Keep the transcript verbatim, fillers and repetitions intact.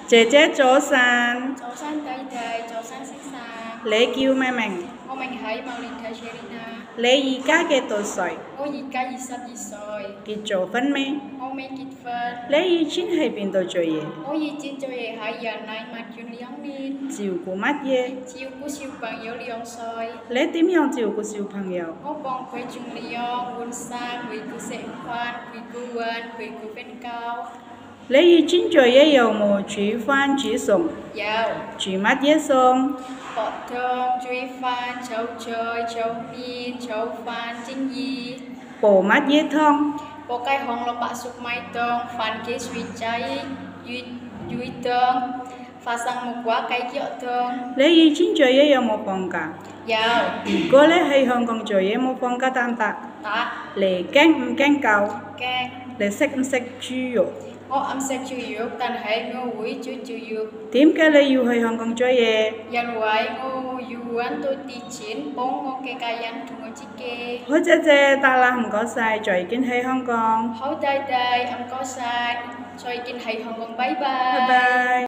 姐姐早晨， 早晨弟弟，早晨先生。 你叫咩名？ 我名係茂蓮提 Sherina。 你而家幾多歲？ 我而家二十二歲。 結咗婚未？ 我未結婚。 你以前喺邊度做嘢？ 我以前做嘢喺人奶物園兩年。 照顧乜嘢？ 照顧小朋友兩歲。 你點樣照顧小朋友？ 我幫佢沖涼、換衫、餵佢食飯、陪佢玩、陪佢瞓覺。 你以前做嘢有冇煮飯煮餸？ 有。 煮乜嘢餸？ 煲湯、煮飯、炒菜、炒麵、炒飯、蒸魚。 煲乜嘢湯？ 煲雞紅蘿蔔粟米湯、番茄水仔、魚魚湯、花生木瓜雞腳湯。 你以前做嘢有冇放假？ 有。 如果你喺香港做嘢冇放假得唔得？ 得。 你驚唔驚狗？ 驚。 你識唔識豬肉？ 我唔識煮肉，但係我會煮豬肉。 點解你要去香港做嘢？ 因為我要揾到啲錢幫我嘅家人同我自己。 好姐姐，得啦，唔該晒，再見喺香港。 好弟弟，唔該晒，再見喺香港，拜拜。 拜拜。